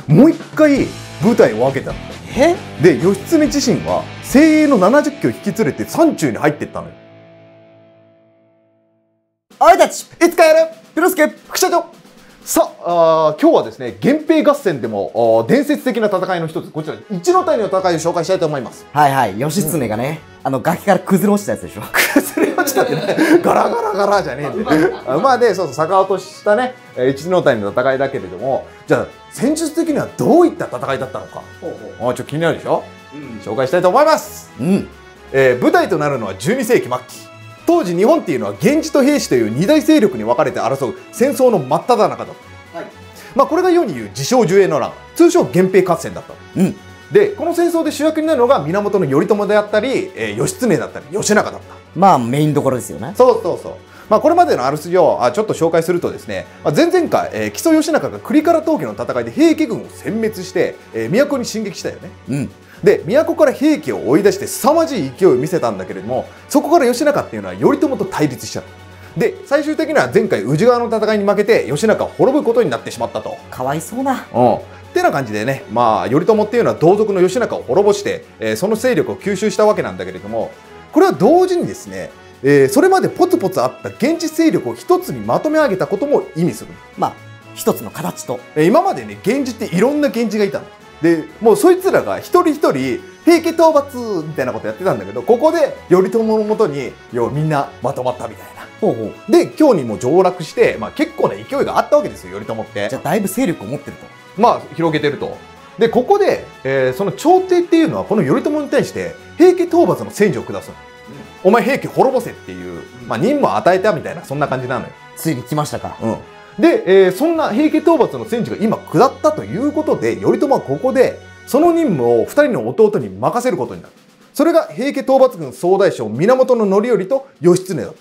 もう一回部隊を分けたの。で義経自身は精鋭の70騎を引き連れて山中に入っていったのよ。 おいたち、 いつかやるピロスケ副社長。さあ、今日はですね、源平合戦でも伝説的な戦いの一つ、こちら一の谷の戦いを紹介したいと思います。 はいはい、義経がね、崖から崩れ落ちたやつでしょ。 崩れ落ちたってね、ガラガラガラじゃねえんで。まあで、そうそう、逆落としたね、一の谷の戦いだけれども、じゃあ、戦術的にはどういった戦いだったのか。ちょっと気になるでしょ、紹介したいと思います。舞台となるのは12世紀末期。当時日本っていうのは源氏と平氏という二大勢力に分かれて争う戦争の真っ只中だった。まあこれが世に言う自称寿永の乱、通称源平合戦だった。でこの戦争で主役になるのが源頼朝であったり、義経だったり義仲だった。 まあメインどころですよね。 そうそうそう。まあこれまでのあらすじをちょっと紹介するとですね、前々回、木曽義仲が栗から峠の戦いで平家軍を殲滅して、都に進撃したよね。で都から平家を追い出して凄まじい勢いを見せたんだけれども、そこから義仲っていうのは頼朝と対立しちゃう。で最終的には前回宇治川の戦いに負けて義仲を滅ぶことになってしまったと。 かわいそうな。 ってな感じでね、まあ頼朝っていうのは同族の義仲を滅ぼして、その勢力を吸収したわけなんだけれども、これは同時にですね、それまでポツポツあった源氏勢力を一つにまとめ上げたことも意味する。 まあ一つの形と。 今までね源氏っていろんな源氏がいたの。でもうそいつらが一人一人平家討伐みたいなことやってたんだけど、ここで頼朝のもとにみんなまとまったみたいな。で京にも上洛して、まあ、結構な勢いがあったわけですよ頼朝って。 じゃあだいぶ勢力を持ってると。 まあ広げてると。でここで、その朝廷っていうのはこの頼朝に対して平家討伐の宣旨を下すの。お前平家滅ぼせっていう、まあ、任務を与えたみたいな、そんな感じなのよ。 ついに来ましたか。 で、そんな平家討伐の宣旨が今下ったということで、頼朝はここでその任務を2人の弟に任せることになる。それが平家討伐軍総大将源頼頼と義経だった。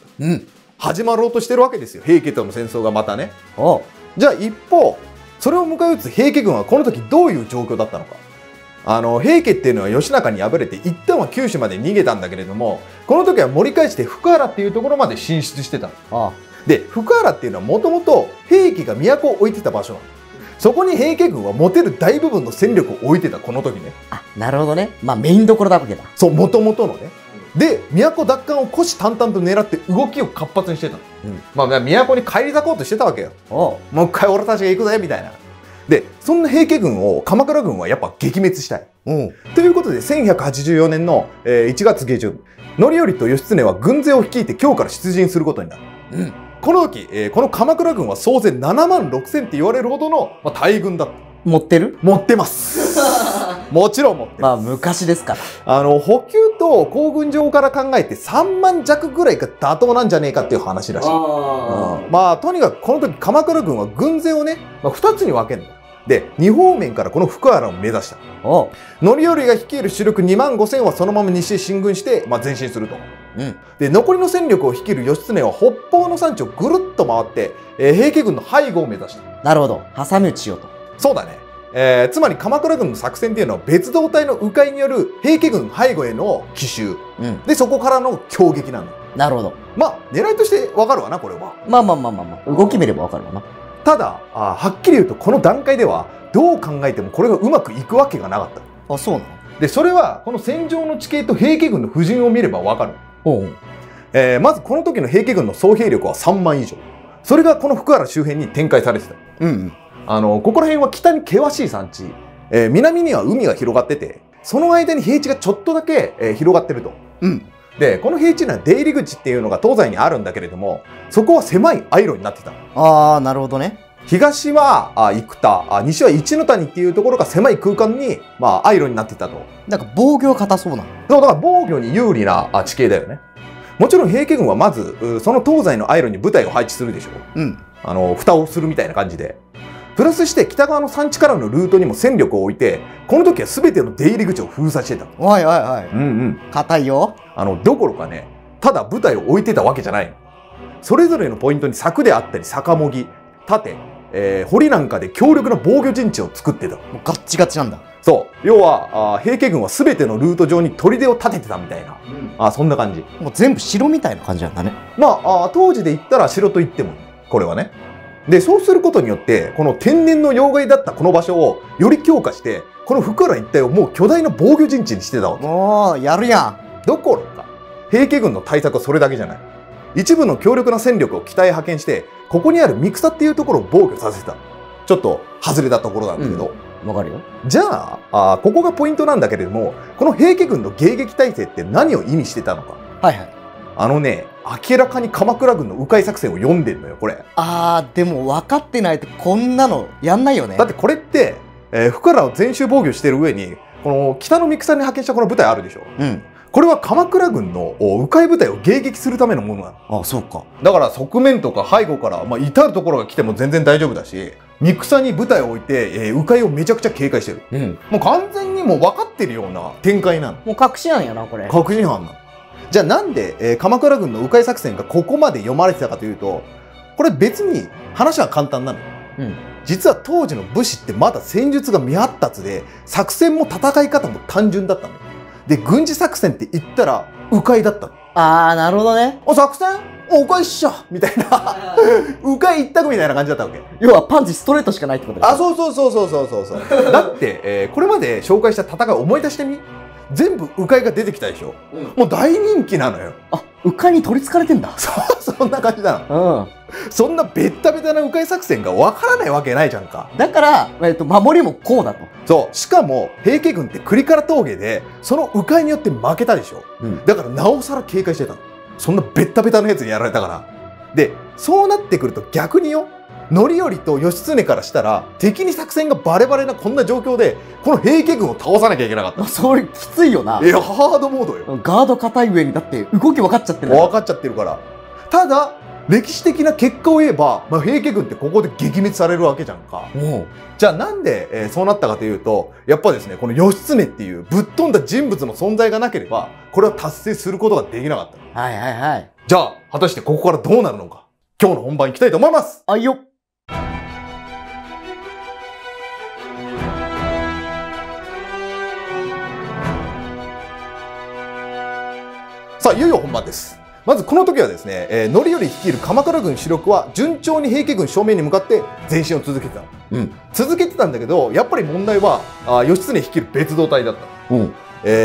始まろうとしてるわけですよ、平家との戦争がまたね。じゃあ一方それを迎え撃つ平家軍はこの時どういう状況だったのか。平家っていうのは義仲に敗れて一旦は九州まで逃げたんだけれども、この時は盛り返して福原っていうところまで進出してたの。で福原っていうのはもともと平家が都を置いてた場所なの。そこに平家軍は持てる大部分の戦力を置いてた、この時ね。 なるほどね。まあメインどころだわけだ。 そう、もともとのね。で都奪還を虎視眈々と狙って動きを活発にしてたの。まあ都に帰り咲こうとしてたわけよ。もう一回俺たちが行くぜみたいな。でそんな平家軍を鎌倉軍はやっぱ撃滅したい。ということで1184年の1月下旬、範頼と義経は軍勢を率いて京から出陣することになる。この時、この鎌倉軍は総勢7万6千って言われるほどの、大軍だった。 持ってる？ 持ってますもちろん持ってます。 まあ昔ですから。 補給と行軍場から考えて3万弱ぐらいが妥当なんじゃねえかっていう話らしい。まあとにかくこの時鎌倉軍は軍勢をね、2つに分けるの。で2方面からこの福原を目指した。範頼が率いる主力2万5千はそのまま西へ進軍して、前進すると。で残りの戦力を率いる義経は北方の山地をぐるっと回って、平家軍の背後を目指した。 なるほど、挟み撃ちしようと。 そうだね。つまり鎌倉軍の作戦っていうのは別動隊の迂回による平家軍背後への奇襲、でそこからの強撃なんだ。 なるほど。 まあ狙いとしてわかるわな、これは。 まあ動き見ればわかるわな。 ただはっきり言うとこの段階ではどう考えてもこれがうまくいくわけがなかった。 そうなの？ でそれはこの戦場の地形と平家軍の布陣を見ればわかる。まずこの時の平家軍の総兵力は3万以上。それがこの福原周辺に展開されてた。ここら辺は北に険しい山地、南には海が広がってて、その間に平地がちょっとだけ、広がってると。でこの平地には出入り口っていうのが東西にあるんだけれども、そこは狭いアイロになってた。 なるほどね。 東は生田、西は一ノ谷っていうところが狭い空間に、アイロになってたと。 なんか防御硬そうなの。 そうだから防御に有利な地形だよね。もちろん平家軍はまずその東西のアイロに部隊を配置するでしょ。蓋をするみたいな感じで。プラスして北側の山地からのルートにも戦力を置いて、この時は全ての出入り口を封鎖してた。硬いよ。どころかね、ただ部隊を置いてたわけじゃない。それぞれのポイントに柵であったり逆もぎ、盾、堀なんかで強力な防御陣地を作ってた。 もうガッチガチなんだ。 そう、要は平家軍は全てのルート上に砦を立ててたみたいな、そんな感じ。 もう全部城みたいな感じなんだね。 当時で言ったら城と言ってもこれはね。 で、そうすることによって、この天然の要害だったこの場所をより強化して、この福原一帯をもう巨大な防御陣地にしてたわけ。 おー、やるやどころか、平家軍の対策はそれだけじゃない。一部の強力な戦力を北へ派遣して、ここにある三草っていうところを防御させた。ちょっと外れたところなんだけど。 ん。わかるよ。 じゃあ、ここがポイントなんだけれども、この平家軍の迎撃態勢って何を意味してたのか。 はいはい。 明らかに鎌倉軍の迂回作戦を読んでんのよ、これ。 でも分かってないとこんなのやんないよね。 だってこれって、福原を全周防御してる上に、この北の三草に派遣したこの部隊あるでしょ。 うん。 これは鎌倉軍の迂回部隊を迎撃するためのものなの。 あ、そうか。 だから側面とか背後から、至るところが来ても全然大丈夫だし、三草に部隊を置いて、迂回をめちゃくちゃ警戒してる。 うん。 もう完全にもう分かってるような展開なの。 もう隠し案やな、これ。 確信犯なの。じゃあなんで、鎌倉軍の迂回作戦がここまで読まれてたかというと、これ別に話は簡単なの。 うん。 実は当時の武士ってまだ戦術が未発達で、作戦も戦い方も単純だったの。で、軍事作戦って言ったら迂回だったの。 なるほどね。 作戦迂回っしょみたいな。迂回一択みたいな感じだったわけ。 要はパンチストレートしかないってことだ。 そう。だって、これまで紹介した戦いを思い出してみ。全部迂回が出てきたでしょ。うん、もう大人気なのよ。 迂回に取りつかれてんだ。 そんな感じなの。そんなベッタベタな迂回作戦がわからないわけないじゃんか。 だから、守りもこうだと。 そう。しかも、平家軍って栗から峠で、その迂回によって負けたでしょ。うん、だからなおさら警戒してたの。そんなベッタベタなやつにやられたから。で、そうなってくると逆によ。範頼と義経からしたら、敵に作戦がバレバレなこんな状況で、この平家軍を倒さなきゃいけなかった。 それきついよな。 ハードモードよ。 ガード硬い上に、だって動き分かっちゃってる。 分かっちゃってるから。ただ、歴史的な結果を言えば、平家軍ってここで撃滅されるわけじゃんか。じゃあなんで、そうなったかというと、やっぱですね、この義経っていうぶっ飛んだ人物の存在がなければ、これは達成することができなかった。じゃあ、果たしてここからどうなるのか。今日の本番行きたいと思います。さあ、いよいよ本番です。まずこの時はですね、範頼率いる鎌倉軍主力は順調に平家軍正面に向かって前進を続けてた。続けてたんだけど、やっぱり問題は義経率いる別動隊だった。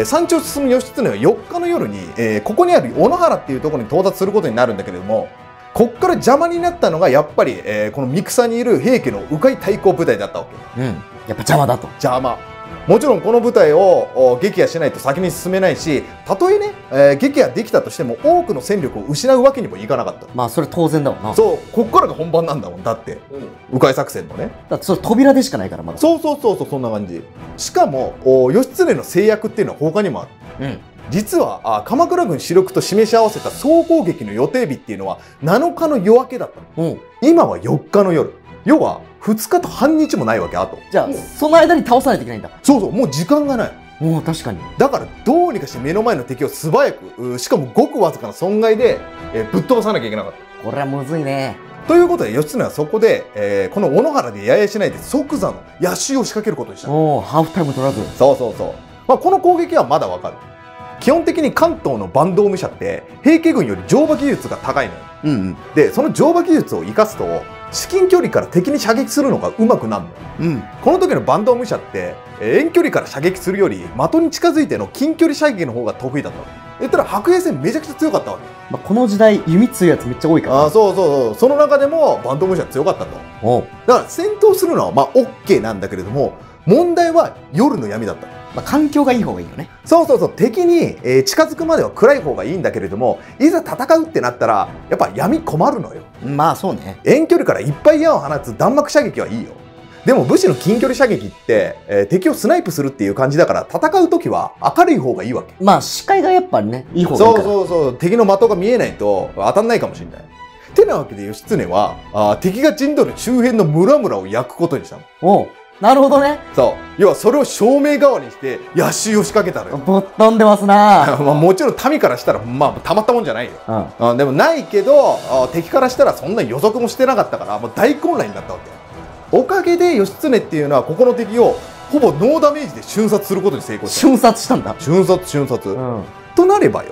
山頂を進む義経は4日の夜に、ここにある小野原っていうところに到達することになるんだけれども、こっから邪魔になったのがやっぱり、この三草にいる平家の迂回対抗部隊だったわけ。 やっぱ邪魔だと。 邪魔。もちろんこの部隊を撃破しないと先に進めないし、たとえね、撃破できたとしても多くの戦力を失うわけにもいかなかった。 それ当然だわな。 そう、こっからが本番なんだもん。だって、迂回作戦のね。 だってそれ扉でしかないからまだ。 そう、そんな感じ。しかも、義経の制約っていうのは他にもある。実は鎌倉軍主力と示し合わせた総攻撃の予定日っていうのは7日の夜明けだったの。今は4日の夜。要は2日と半日もないわけ。あとじゃあその間に倒さないといけないんだ。 そう、もう時間がない。 確かに。 だからどうにかして目の前の敵を素早く、しかもごくわずかな損害で、ぶっ飛ばさなきゃいけなかった。 これはむずいね。 ということで義経はそこで、この小野原でややしないで即座の夜襲を仕掛けることにした。 ハーフタイム取らず。 そう。この攻撃はまだわかる。基本的に関東の坂東武者って平家軍より乗馬技術が高いのよ。で、その乗馬技術を生かすと至近距離から敵に射撃するのが上手くなるのよ。この時の坂東武者って遠距離から射撃するより的に近づいての近距離射撃の方が得意だったの。言ったら白兵戦めちゃくちゃ強かったわけ。 この時代弓強いやつめっちゃ多いから。 そう。その中でも坂東武者強かったと。だから戦闘するのはOK なんだけれども、問題は夜の闇だった。 環境がいい方がいいよね。 そう。敵に、近づくまでは暗い方がいいんだけれども、いざ戦うってなったらやっぱ闇困るのよ。 そうね。 遠距離からいっぱい矢を放つ弾幕射撃はいいよ。でも武士の近距離射撃って、敵をスナイプするっていう感じだから、戦う時は明るい方がいいわけ。 視界がやっぱりね、いい方がいいから。 そう。敵の的が見えないと当たんないかもしれない。てなわけで義経は敵が陣取る周辺の村々を焼くことにしたの。 なるほどね。 そう。要はそれを照明側にして夜襲を仕掛けたのよ。 ぶっ飛んでますな。 もちろん民からしたらたまったもんじゃないよ。でもないけど敵からしたらそんな予測もしてなかったから大混乱になったわけ。おかげで義経っていうのはここの敵をほぼノーダメージで瞬殺することに成功した。 瞬殺したんだ。 瞬殺。となればよ、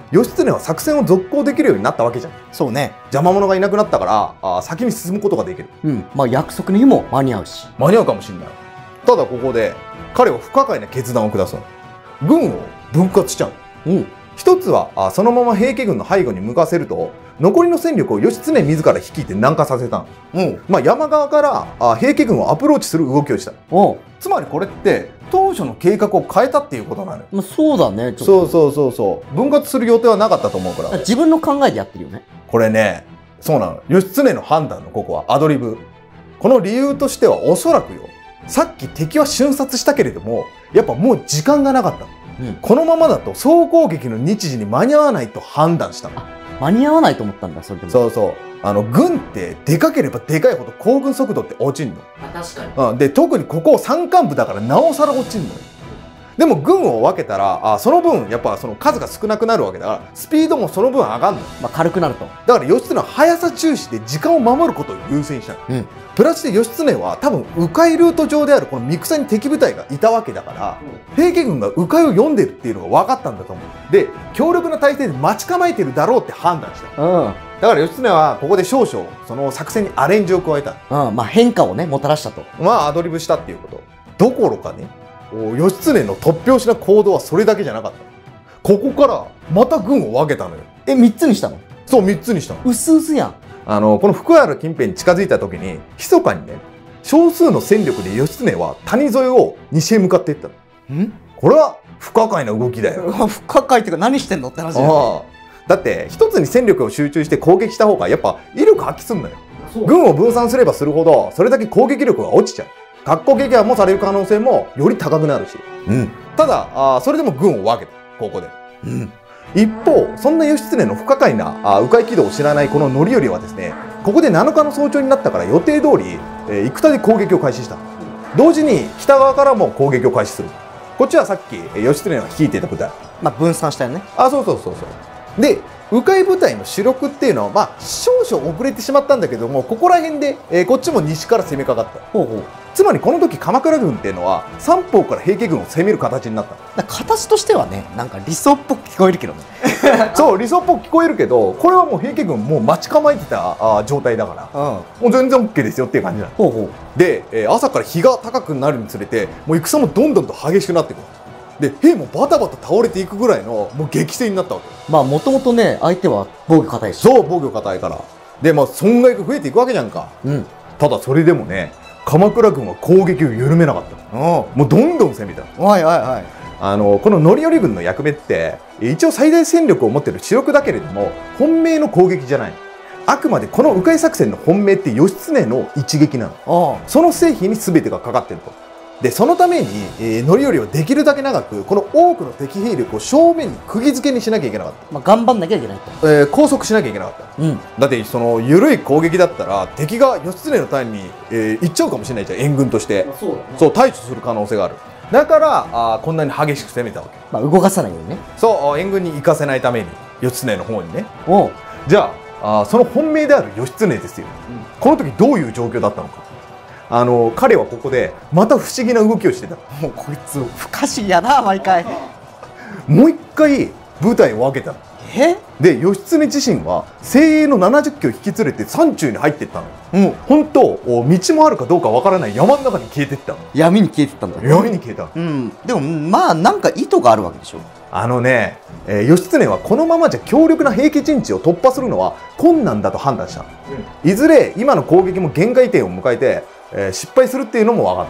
義経は作戦を続行できるようになったわけじゃん。 そうね。 邪魔者がいなくなったから先に進むことができる。 うん。まあ約束の日も間に合うし。 間に合うかもしれない。ただここで彼は不可解な決断を下すの。軍を分割しちゃう。 うん。 一つはそのまま平家軍の背後に向かせると残りの戦力を義経自ら率いて南下させたの。 うん。 まあ、山側から平家軍をアプローチする動きをした。 おう。 つまりこれって当初の計画を変えたっていうことなのよ。 まあそうだね。ちょっそう分割する予定はなかったと思うから。 と。自分の考えでやってるよね。 これね、そうなの。義経の判断のここはアドリブ。この理由としてはおそらくよ。さっき敵は瞬殺したけれども、やっぱもう時間がなかったの。 うん。 このままだと総攻撃の日時に間に合わないと判断したの。 間に合わないと思ったんだ、それでも。 そう。軍ってでかければでかいほど行軍速度って落ちんの。 確かに。 で、特にここ山間部だからなおさら落ちんのよ。でも軍を分けたらその分やっぱその数が少なくなるわけだからスピードもその分上がんの。 まあ軽くなると。 だから義経は速さ重視で時間を守ることを優先したの。 うん。 プラスで義経は多分迂回ルート上であるこの三草に敵部隊がいたわけだから平家軍が迂回を読んでるっていうのが分かったんだと思う。で強力な体制で待ち構えてるだろうって判断した。 うん。 だから義経はここで少々その作戦にアレンジを加えた。 うん。まあ変化をね、もたらしたと。 まあアドリブしたっていうことどころかね、義経の突拍子な行動はそれだけじゃなかった。ここからまた軍を分けたのよ。 3つにしたの？ そう3つにしたの。 うすうすやん。 この福原近辺に近づいた時に密かにね少数の戦力で義経は谷沿いを西へ向かっていったの。 ん？ これは不可解な動きだよ。 不可解っていうか何してんのって話だよね。 だって一つに戦力を集中して攻撃した方がやっぱ威力発揮すんのよ。軍を分散すればするほどそれだけ攻撃力が落ちちゃう。格好撃破もされる可能性もより高くなるし、 うん。 ただそれでも軍を分けたここで。 うん。 一方そんな義経の不可解な迂回軌道を知らないこの範頼はですね、ここで7日の早朝になったから予定通り生田で攻撃を開始した。同時に北側からも攻撃を開始する。こっちはさっき義経が率いていた部隊。 まあ分散したよね。 そうで迂回部隊の主力っていうのはまあ少々遅れてしまったんだけども、ここら辺でこっちも西から攻めかかった。 ほうほう。 つまりこの時鎌倉軍っていうのは三方から平家軍を攻める形になった。 形としてはね、なんか理想っぽく聞こえるけどね。 そう理想っぽく聞こえるけど、これはもう平家軍もう待ち構えてた状態だから、もう全然 OK ですよっていう感じなの。 ほうほう。 で、朝から日が高くなるにつれてもう戦もどんどんと激しくなっていく。で兵もバタバタ倒れていくぐらいのもう激戦になったわけ。 まあもともとね、相手は防御硬いし。 そう防御硬いから。でまあ損害が増えていくわけじゃんか。 うん。 ただそれでもね鎌倉軍は攻撃を緩めなかった。もうどんどん攻めた。 はいはいはい。 この範頼軍の役目って一応最大戦力を持ってる主力だけれども本命の攻撃じゃない。あくまでこの迂回作戦の本命って義経の一撃なの。その成否に全てがかかってると。でそのために範頼はできるだけ長くこの多くの敵兵力を正面に釘付けにしなきゃいけなかった。 まあ頑張んなきゃいけないと。 拘束しなきゃいけなかった。 うん。 だってその緩い攻撃だったら敵が義経の単に、行っちゃうかもしれないじゃん援軍として。 そうだね。 そう対処する可能性がある。だからこんなに激しく攻めたわけ。 まあ動かさないようにね。 そう援軍に行かせないために義経の方にね。 おう。 じゃあその本命である義経ですよ、この時どういう状況だったのか。彼はここでまた不思議な動きをしてた。 もうこいつ不可思議やな毎回。 もう一回部隊を分けたの。で義経自身は精鋭の70騎を引き連れて山中に入っていったの。本当道もあるかどうかわからない山の中に消えていったの。 闇に消えてったんだ。 闇に消えた。 うん。でもまあなんか意図があるわけでしょ。 義経はこのままじゃ強力な平家陣地を突破するのは困難だと判断した。いずれ今の攻撃も限界点を迎えて、失敗するっていうのも分かった。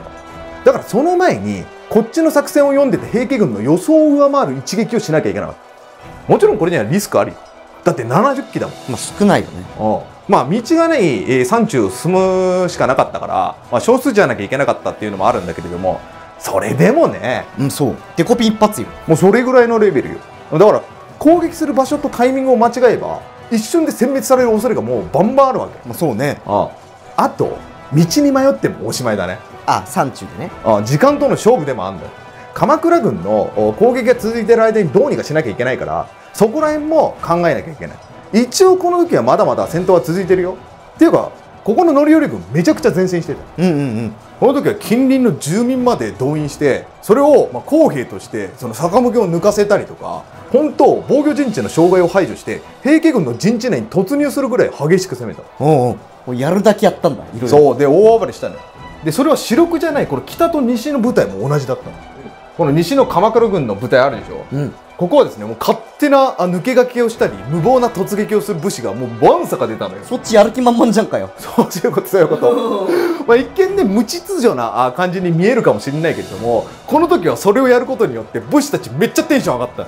だからその前にこっちの作戦を読んでて平家軍の予想を上回る一撃をしなきゃいけなかった。もちろんこれにはリスクあり。だって70騎だもん。 まあ少ないよね。 まあ道がない、山中を進むしかなかったから、まあ、少数じゃなきゃいけなかったっていうのもあるんだけれども、それでもね、 そうデコピン一発よ。 もうそれぐらいのレベルよ。だから攻撃する場所とタイミングを間違えば一瞬で殲滅される恐れがもうバンバンあるわけ。 そうね。 あと道に迷ってもおしまいだね。 山中でね。 時間との勝負でもあるんだよ。鎌倉軍の攻撃が続いている間にどうにかしなきゃいけないから、そこら辺も考えなきゃいけない。一応この時はまだまだ戦闘は続いてるよ。っていうかここの範頼軍めちゃくちゃ前線してた。 うんうんうん。 この時は近隣の住民まで動員して、それを公兵としてその坂向を抜かせたりとか、本当防御陣地の障害を排除して平家軍の陣地内に突入するぐらい激しく攻めた。 もうやるだけやったんだ。いろいろ。 そうで大暴れしたのよ。でそれは主力じゃないこの北と西の部隊も同じだったの。この西の鎌倉軍の部隊あるでしょ。うん、ここはですねもう勝手な抜け駆けをしたり無謀な突撃をする武士がもうわんさか出たのよ。 そっちやる気満々じゃんかよ。 そういうことそういうこと。一見ね無秩序な感じに見えるかもしれないけれども、この時はそれをやることによって武士たちめっちゃテンション上がった。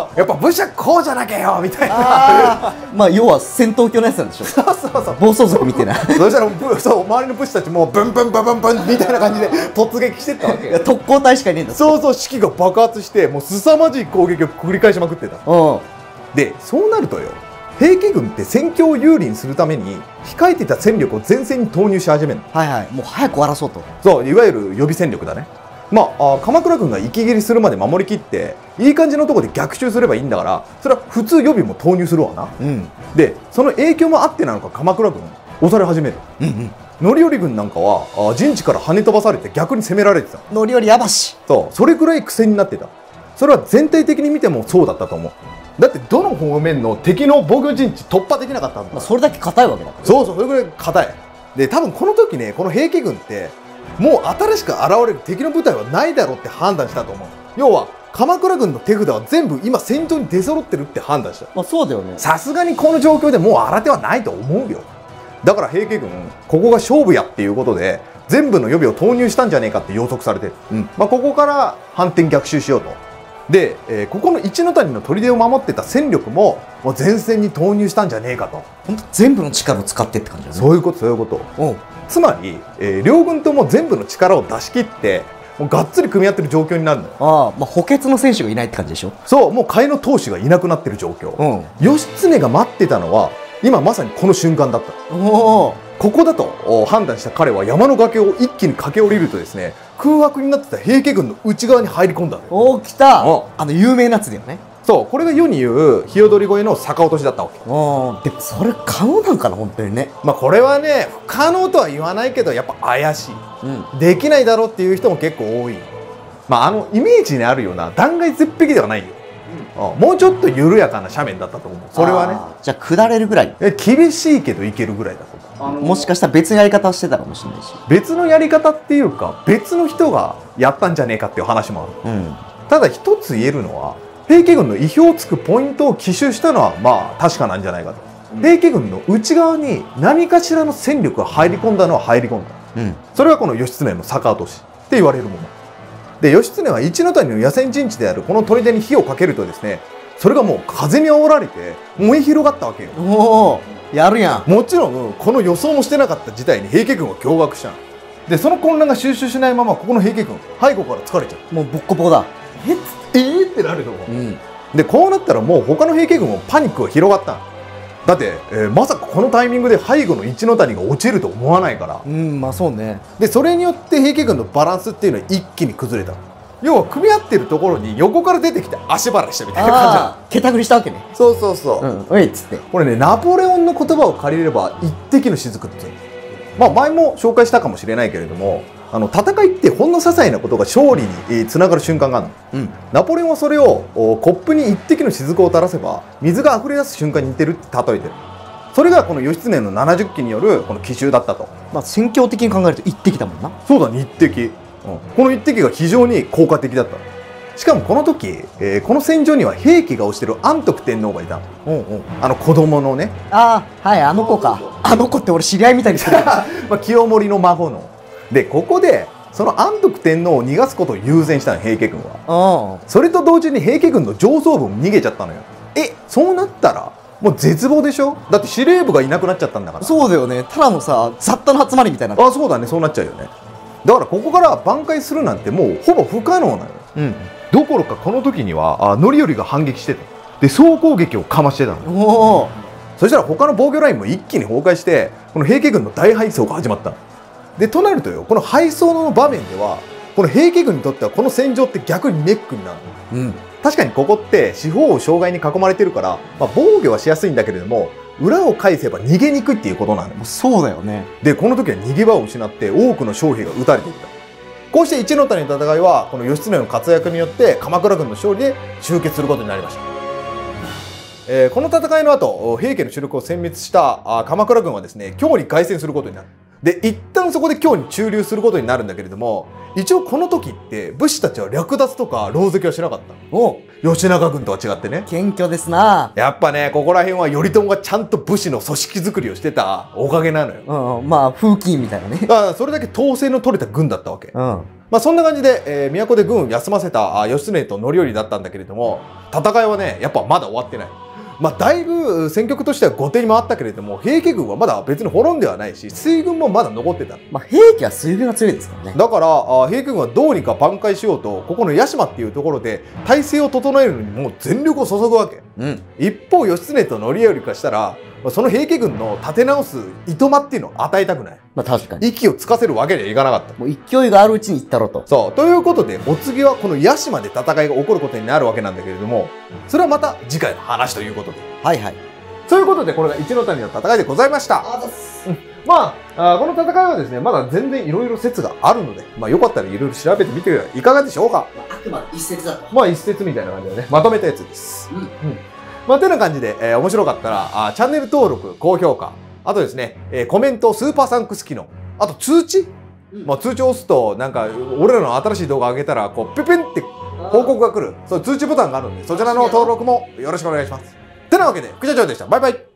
やっぱ武士はこうじゃなきゃよみたいな。 まあ要は戦闘狂のやつなんでしょ。そうそうそう、暴走族みたいな。 そしたらそう周りの武士たちもブンブンブンブンブンみたいな感じで突撃してったわけ。 特攻隊しかいねえんだ。 そうそう、士気が爆発してもう凄まじい攻撃を繰り返しまくってた。でそうなるとよ、平家軍って戦況を有利にするために控えていた戦力を前線に投入し始めるの。 はいはい、もう早く終わらそうと。 そう、いわゆる予備戦力だね。鎌倉軍が息切りするまで守りきっていい感じのところで逆襲すればいいんだから、それは普通予備も投入するわな。でその影響もあってなのか鎌倉軍押され始める。範頼軍なんかは陣地から跳ね飛ばされて逆に攻められてた。 範頼やばし。 そう、それくらい苦戦になってた。それは全体的に見てもそうだったと思う。だってどの方面の敵の防御陣地突破できなかったんだ。 それだけ硬いわけだ。 そうそう、それぐらい硬い。で多分この時ね、この平家軍ってもう新しく現れる敵の部隊はないだろうって判断したと思う。要は鎌倉軍の手札は全部今戦場に出揃ってるって判断した。 そうだよね。 さすがにこの状況でもう新手はないと思うよ。だから平家軍ここが勝負やっていうことで全部の予備を投入したんじゃねえかって予測されてる。ここから反転逆襲しようと。で、ここの一ノ谷の砦を守ってた戦力ももう前線に投入したんじゃねえかと。 本当全部の力を使ってって感じだね。 そういうことそういうこと。つまり、両軍とも全部の力を出し切ってもうがっつり組み合ってる状況になるのよ。 補欠の選手がいないって感じでしょ。 そう、もう替えの投手がいなくなってる状況。義経が待ってたのは今まさにこの瞬間だった。ここだと判断した彼は山の崖を一気に駆け下りるとですね、空白になってた平家軍の内側に入り込んだ。 来た。有名なやつだよね。 そう、これが世に言う日踊り越えの逆落としだったわけ。 でもそれ可能なんかな本当にね。 これはね不可能とは言わないけどやっぱ怪しい、できないだろうっていう人も結構多い。イメージにあるような断崖絶壁ではないよ。もうちょっと緩やかな斜面だったと思う。それはね。 じゃあ下れるぐらい。 厳しいけどいけるぐらいだと思う。 もしかしたら別のやり方をしてたかもしれないし。 別のやり方っていうか別の人がやったんじゃねえかっていう話もある。ただ一つ言えるのは平家軍の意表をつくポイントを奇襲したのは確かなんじゃないかと。平家軍の内側に何かしらの戦力が入り込んだのは入り込んだ。それはこの義経の逆落としって言われるもので、義経は一ノ谷の野戦陣地であるこの砦に火をかけるとですね、それがもう風に煽られて燃え広がったわけよ。 やるやん。 もちろんこの予想もしてなかった事態に平家軍は驚愕した。でその混乱が収拾しないままここの平家軍背後から疲れちゃう。 もうボッコボコだ。 ってなるよ。でこうなったらもう他の平家軍もパニックが広がった。だって、まさかこのタイミングで背後の一ノ谷が落ちると思わないから。 そうね。 でそれによって平家軍のバランスっていうのは一気に崩れた。要は組み合ってるところに横から出てきて足払いしたみたいな感じだ。 蹴たぐりしたわけね。 そうそうそう。 おいっつって。 これねナポレオンの言葉を借りれば一滴の雫っていう。前も紹介したかもしれないけれども、戦いってほんの些細なことが勝利につながる瞬間があるの。ナポレオンはそれをコップに一滴の雫を垂らせば水が溢れ出す瞬間に似てるって例えてる。それがこの義経の70騎によるこの奇襲だったと。 戦況的に考えると一滴だもんな。 そうだね、一滴。この一滴が非常に効果的だった。しかもこの時、この戦場には平家が推してる安徳天皇がいた。子供のね。 はい、あの子か。あの子って俺知り合いみたいにしてる。 清盛の孫の。でここでその安徳天皇を逃がすことを優先したの平家軍は。それと同時に平家軍の上層部も逃げちゃったのよ。そうなったらもう絶望でしょ。だって司令部がいなくなっちゃったんだから。 そうだよね。ただのさ雑多の集まりみたいな。 そうだね、そうなっちゃうよね。だからここから挽回するなんてもうほぼ不可能なのよ。どころかこの時には範頼が反撃してた。で総攻撃をかましてたの。そしたら他の防御ラインも一気に崩壊してこの平家軍の大敗走が始まった。でとなるとよ、この敗走の場面ではこの平家軍にとってはこの戦場って逆にネックになるの。確かにここって四方を障害に囲まれてるから、防御はしやすいんだけれども裏を返せば逃げにくいっていうことなんだよ。 そうだよね。 で、この時は逃げ場を失って多くの将兵が撃たれていった。こうして一ノ谷の戦いはこの義経の活躍によって鎌倉軍の勝利で終結することになりました。この戦いの後、平家の主力を殲滅した鎌倉軍はですね、京に凱旋することになる。で、一旦そこで京に駐留することになるんだけれども、一応この時って武士たちは略奪とか狼藉はしなかった。 お、 義長軍とは違ってね。 謙虚ですな。 やっぱね、ここら辺は頼朝がちゃんと武士の組織作りをしてたおかげなのよ。 うん、まあ風紀みたいなね。 だからそれだけ統制の取れた軍だったわけ。 うん。 まあそんな感じで、都で軍を休ませた義経と範頼だったんだけれども、戦いはね、やっぱまだ終わってない。まあだいぶ戦局としては後手に回ったけれども、平家軍はまだ別に滅んではないし、水軍もまだ残ってた。 まあ平家は水軍が強いですからね。 だから平家軍はどうにか挽回しようと、ここの屋島っていうところで体制を整えるのにもう全力を注ぐわけ。 うん。 一方義経と範頼からしたら、その平家軍の立て直すいとまっていうのを与えたくない。 まあ確かに。 息をつかせるわけにはいかなかった。 もう勢いがあるうちに行ったろと。 そう。ということで、お次はこの屋島で戦いが起こることになるわけなんだけれども、それはまた次回の話ということで。 はいはい。 そういうことで、これが一ノ谷の戦いでございました。まあ、この戦いはですね、まだ全然いろいろ説があるので、まあよかったらいろいろ調べてみてはいかがでしょうか。 あくまで一説だと。 まあ一説みたいな感じでね、まとめたやつです。 うん。 まあ、てな感じで、面白かったらチャンネル登録、高評価、あとですね、コメント、スーパーサンクス機能、あと通知、まあ通知を押すと、なんか、俺らの新しい動画上げたら、こう、ピュピンって報告が来る、そういう通知ボタンがあるんで、そちらの登録もよろしくお願いします。てなわけで、副社長でした。バイバイ。